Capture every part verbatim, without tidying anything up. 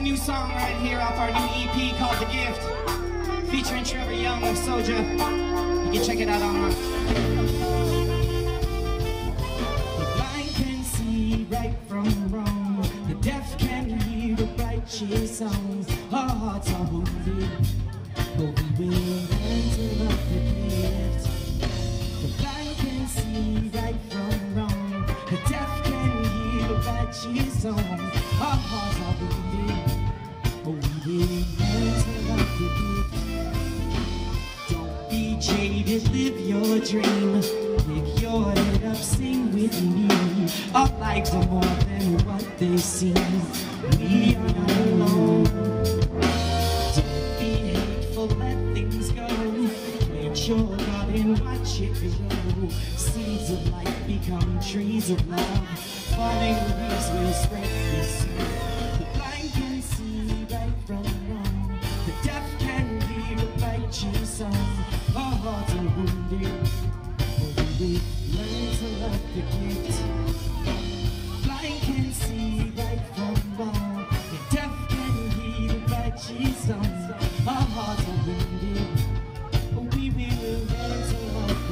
new song right here off our new E P called The Gift, featuring Trevor Young of Soja. You can check it out online. The blind can see right from wrong. The deaf can hear the righteous songs. Our hearts are wounded, but we will learn to love the gift. The blind can see right from wrong. The deaf can hear the righteous songs. Our hearts are wounded, but we will learn to love the gift. Don't be jaded, live your dream. Pick your head up, sing with me. Our lives are more than what they seem. We are not alone. Don't be hateful, let things go. Plant your garden, watch it grow. Seeds of life become trees of love. Falling leaves will spread the seed. The blind can see right from wrong. The deaf can hear the righteous song. Our hearts are wounded, but we will learn to love the gift. Blind can see right from wrong. The deaf can hear the righteous song. Our hearts are wounded, but we will learn to love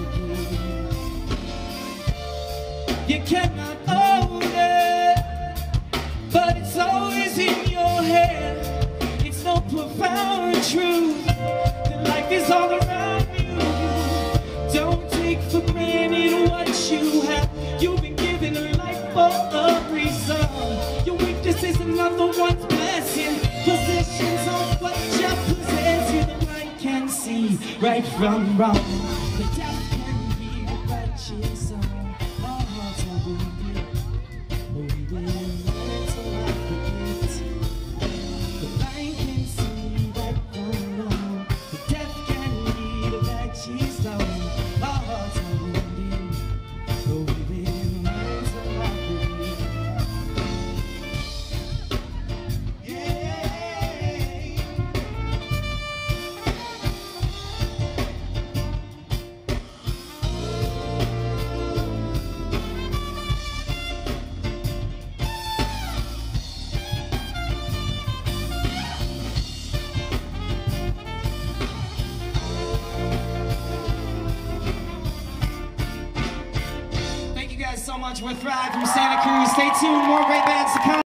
the gift. You cannot own it, but it's always in your head. It's no profound truth that life is all around you. Don't take for granted what you have. You've been given a life for a reason. Your weakness is another one's blessing. Possessions of what you possess. You the blind can see right from wrong. The deaf can hear the righteous song. Our hearts are wounded, but we will learn to love the gift. The blind can see right from wrong. The deaf can hear the righteous song. Our hearts are wounded, but we will learn to love the gift. Thank you guys so much. We're Thrive from Santa Cruz. Stay tuned, more great bands to come.